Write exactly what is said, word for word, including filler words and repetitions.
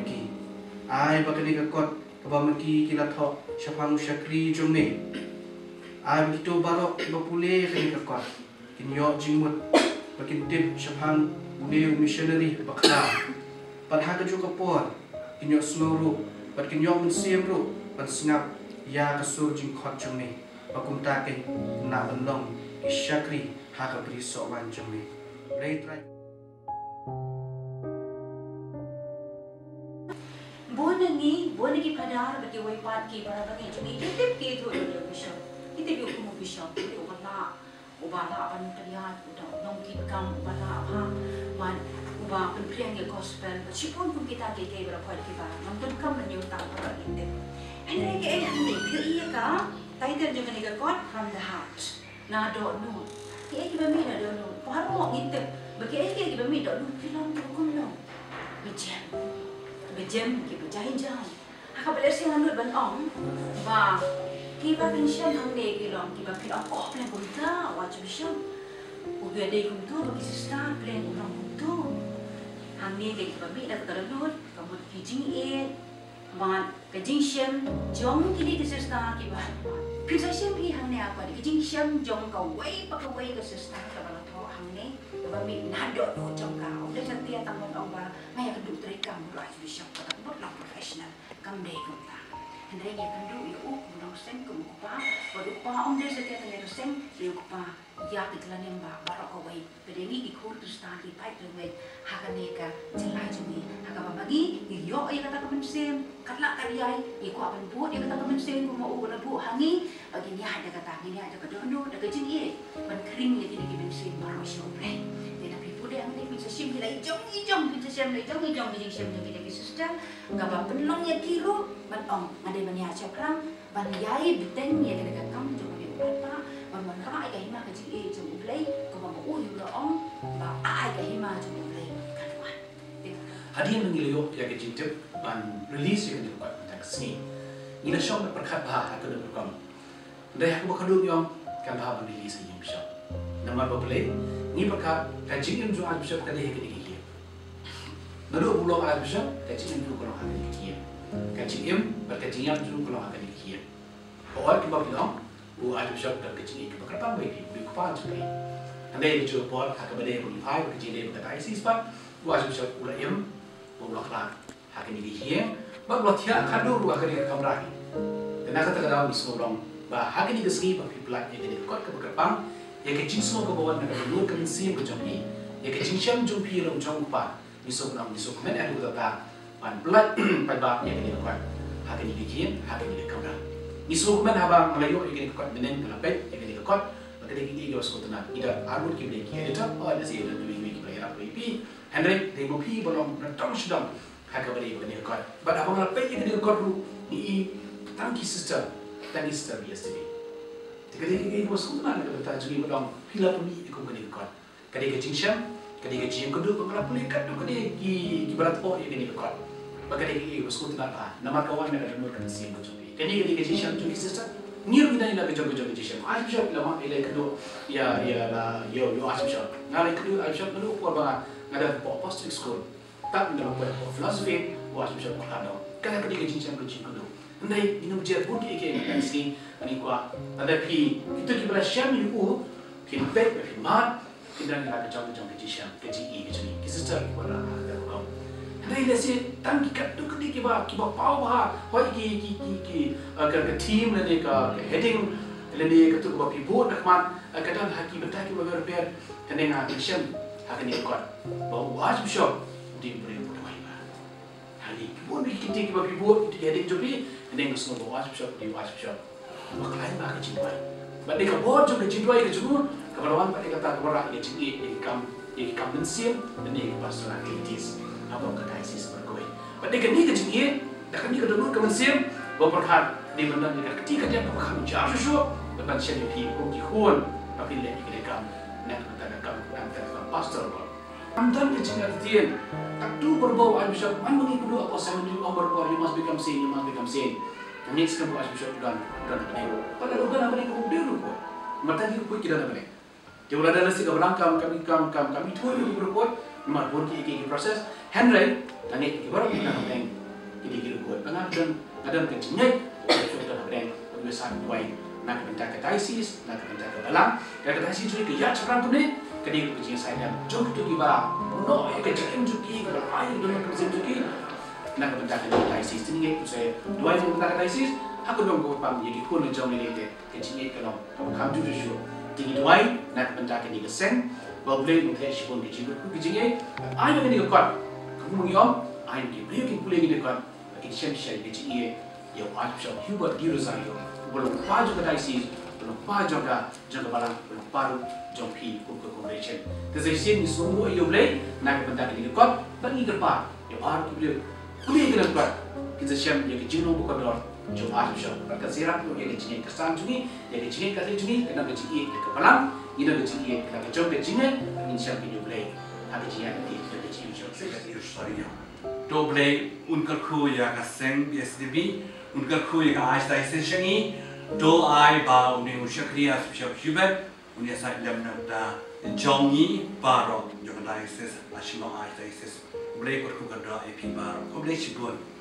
maki. Ai bakali kakot kaba maki kila tho syapang syakri jume. Ai begitu barok kiba pule kini kakot. Kinyo jingmut bakin tip syapang ule missionary bakla. Padha ka juga por kinyo seluruh bad kinyo mensiam ru bad sengap ya kasur jingkot jume. Bakunta ke na belong syakri ha ka beri sowan jume. Right right. Bona ni, bona ki padar bagi wipat ki para bagi jadi kita ke tu dia bisa. Kita bi hukum bisa, kita ubala, ubala pan periat, udah nongkit kam ubala apa, man ubah penpriang ke gospel. Meskipun pun kita ke ke berapa ki ba, nonton kam menyutang para kita. Henry ke eh ni, bio iya ka, title juga ni God from the heart. Na do no. Ki eh ki ba mi na do no. Paharo kita, bagi eh ki ba mi do no, film tu kum no. Bijam. Bejam ki berjahin jahin. Aku belajar sih lanjut ban om, bah kita pensiun hamne ki long kita pilih oh plan kunta wajib siam. Udah deh kuntu bagi sister plan orang kuntu. Hamne ki kita bi dah terlalu kamu kijing eh, ban kijing siam jong kini ki sister ki bah. Pilih siam pi hamne apa? Kijing siam jong kau way pakai way ke sister kalau tahu hamne. Kami nado no jong kau. Udah cantik tangan om bah. Maya kedua terikam mulai bisa kata buat lah profesional. Kam deh kunta. Hendaknya kan dulu itu kurang sen kemukupa. Baru kupa om deh setiap tanya sen. Dia kupa ya ketelan yang bah barak away. Pedengi ikut terus tadi baik terwet. Hakan neka celai cumi. Hakan bagi yo ia kata kemen sen. Katla karyai. Ia ku akan buat ia kata kemen sen. Ku mau guna bu hangi. Bagi ni ada kata ni ada kedono ada kejing ye. Ban kering ye tidak kemen sen baru shobre. Dia ang bisa sim kita ijong ijong bisa sim ijong ijong bisa sim kita bisa sedang gaba penlong ya kiro ban ong ngade ban ya cakrang ban yai biteng ya kada kam jong ni apa ban ban ra ai hima ka ji e jong play ko ba u yu ong ba ai ka hima jong play kan wan hadiah mengilio ya ke jintip ban release yang dibuat tentang seni ina syom perkat bah atau berkom dai aku bakaduk yom kan bah ban release yang bisa nama play ni perkat kajian yang jual bisa kada hek dik kia. Nado ulo al bisa kajian tu kalau hak dik kia. Kajian berkajian tu kalau hak dik kia. Awal kita bilang, u al bisa dak kajian itu berapa baik di kupan sekali. Andai itu pun hak bade pun pai kajian dia berkata isis pak, u al bisa ulah em, ulah kelak hak dik kia. Bab lo tiak kado ru hak dik kamera. Karena kata kata ni seorang bah hak dik segi bab pelak yang dik kot ke berkepang. Ya ke jing semua kebawan nak berlur ke mensim ke jompi, ya ke jing siam jompi ram jom kupa, nisok nam nisok men ada kata tak, pan belat pada ya ke dikuat, hak ini dikian, hak ini dikamera, nisok men habang Melayu ya ke dikuat menen kelapet ya ke dikuat, maka dia kita jos kau tenat, ida arut kita dikian, itu apa ada sih ada dua minggu kita apa ipi, Henry demo pi belum natang sedang, hak apa dia ke dikuat, but abang kelapet ya ke dikuat ru, ni tangki sister, tangki sister yesterday. Jadi kita bos kumpulan kita bertajuk ini dong pila puni ikut kini kekot. Kadi kecing siam, kadi kecing kedua pengelap puli kadu kadi ki ki berat oh ini kekot. Maka kadi bos kumpulan ah nama kawan ada nomor kan siam kecuali. Kadi kadi kecing siam tu kisah ngir kita ini lebih jago-jago kecing siam. Asal siam lama ilai kedua ya ya lah yo yo asal siam. Ngalai kedua asal siam kedua kuat banget ngada po apostolic school. Tak dalam kuat philosophy asal siam kuat. Kadi kadi kecing siam kecing kedua. Ndai inu jer pun ki ke kan sini ani kuat. Ada pi itu kita siam itu kin pet pi mat kita ni ada jauh-jauh kecing siam kecing i kecing ni. Kisah cerita kita ada kau. Ndai lesi tangki kat tu kedi kiba kiba pau bah. Hoi ki ki ki ki agar ke team ni ka heading ni ke tu kiba pi board nak mat kadang haki betul kiba berber kena ngah siam hak ni kuat. Bawa wajib siam di beri bodoh iba. Hari kibun kita kiba pi board itu heading jobi. Ini nggak semua wajib shop di wajib shop. Maklai bah kecintoi. Bade kabor juga kecintoi ke jumur. Keperluan bade kata keperluan kecinti ikam ikam mensim dan ini pastoral activities. Apa kata isis berkoi. Bade kini kecinti, dah kini kedua ke mensim. Bawa perkat di mana ni ketika dia perkat jauh shop. Lepas saya di pun dihun. Tapi lagi kita nak kata kam antara pastoral. Amdan kecinti tian. Tak tu berbau wajib shop. Man mengipu apa saya menjadi orang berbau. You must become sane. You must become sane. Next kan wajib shop dan dan apa ni? Pada udah apa ni kau dia lupa. Mata dia pun kita apa ni? Dia udah ada nasi kabelang kam kami kam kam kami tu dulu berbuat. Nomor pun kita kita proses. Henry, tadi kita baru kita nampak jadi kita buat pengadaan pengadaan kencingnya contoh nak universitas tuai nak bentak ke diocese nak bentak ke balang dan ke diocese juga ya sekarang tu ni kini kencing saya dan jom tu kita no ya kencing juga kalau air dengan kencing juga nak bentak ke diocese ini saya dua yang bentak ke diocese aku dong buat pam jadi kau ni jom ni deh kencingnya kalau kamu juga sure tinggi dua nak bentak ke sen boleh mungkin sipun kencing kencingnya air yang ni kuat kamu mengiom air ni boleh kita boleh kita kuat kita siapa kencingnya ya Archbishop Hubert Di Rosario belum paju ke diocese belum paju ke jaga balang belum paru jompi kuku congregation jadi sini semua iyo boleh nak bentak ini kot bagi kerpa ya baru tu boleh boleh kena kuat kita siap ya kejenuh bukan lor jom Archbishop berkasirat tu ya kejenuh kesan juga ya kejenuh kasih juga kena kejenuh ke balang ini kejenuh kena kejom kejenuh ini siap iyo boleh ada kejenuh nanti kita kejenuh Rosario doble unkar khu ya kaseng B S D B unkar khu ya आज diocese ini do ai ba uni ushakriya Archbishop Hubert uni sa lemna da jongi baro jo diocese ashimo ai diocese ble kor khu gadra A P baro koble chibun